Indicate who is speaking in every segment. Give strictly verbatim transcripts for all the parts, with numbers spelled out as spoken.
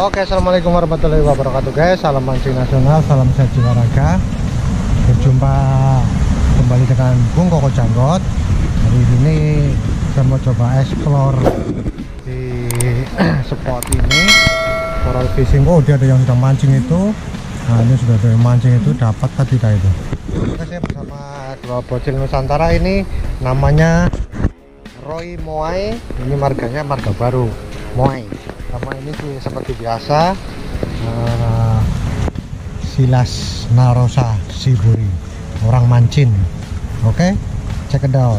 Speaker 1: Oke, assalamualaikum warahmatullahi wabarakatuh guys. Salam mancing nasional, salam sehat jiwa raga. Berjumpa kembali dengan Bung Koko Janggot. Hari ini saya mau coba explore di spot ini, coral fishing. Oh, dia ada yang sedang mancing itu. Nah, ini sudah ada yang mancing itu, dapat tadi tidak itu. Oke, saya bersama dua bocil Nusantara ini, namanya Roy Moai. Ini marganya marga baru Moai. Sama ini sih seperti biasa, uh, Silas Narosa Siburi, orang mancing. Oke, okay? Check it out.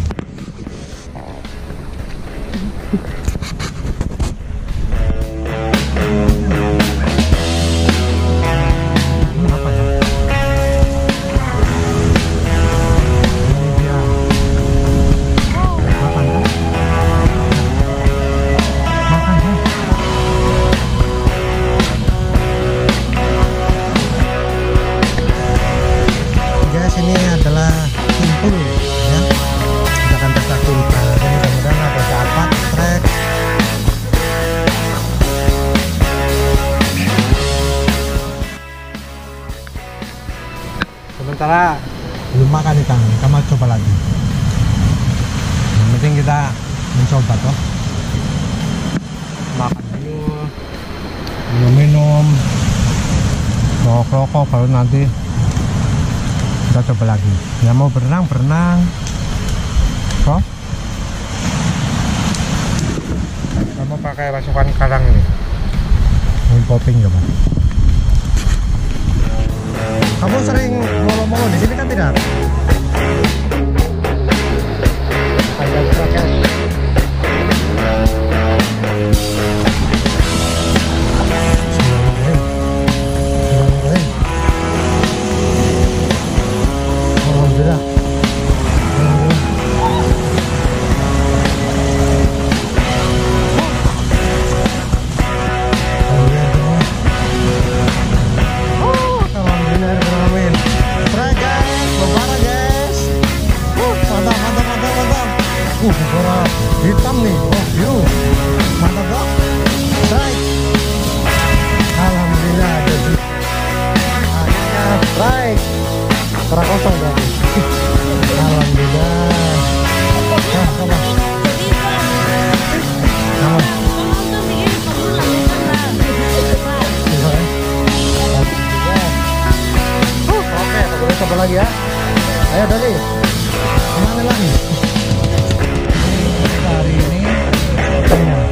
Speaker 1: Sementara belum makan ikan, kita mau coba lagi. Yang penting kita mencoba toh. Makan dulu, minum-minum, rokok-rokok, baru nanti kita coba lagi. Yang mau berenang berenang, toh. Kita mau pakai pasukan karang ini, ini popping coba. Kamu sering molo-molo di sini kan tidak? Ada pakai. Alhamdulillah. Uh, coral hitam nih, oh biru, mantap dong, strike. Alhamdulillah jadi akhirnya strike, coral kosong berarti. Alhamdulillah. Nah, coba. Oke, kita coba lagi ya. Ayo Dali, kemana lagi? Hari ini